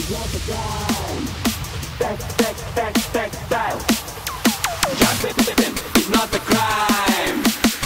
Style. Jumping is not a crime.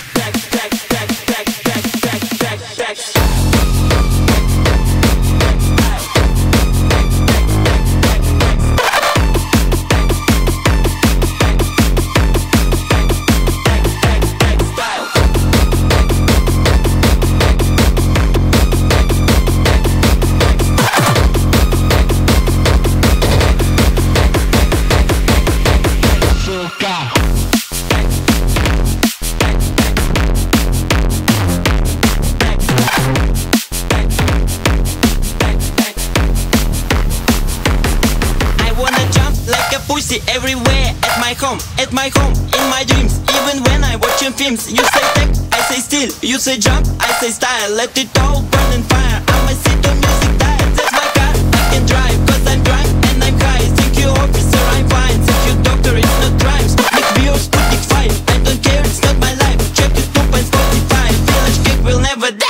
Everywhere, at my home, in my dreams. Even when I'm watching films, you say tech, I say still. You say jump, I say style. Let it all burn and fire. I'ma sit on music dial. That's my car, I can drive. Cause I'm drunk and I'm high. Thank you officer, I'm fine. Thank you doctor, it's not crime. Sputnik V or Sputnik 5. I don't care, it's not my life. Check YouTube and Spotify. Village kick will never die.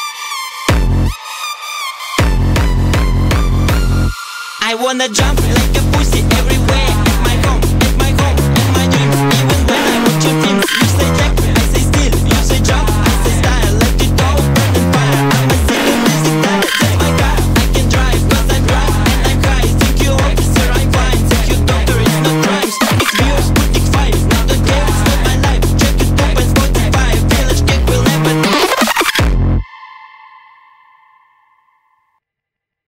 I wanna jump like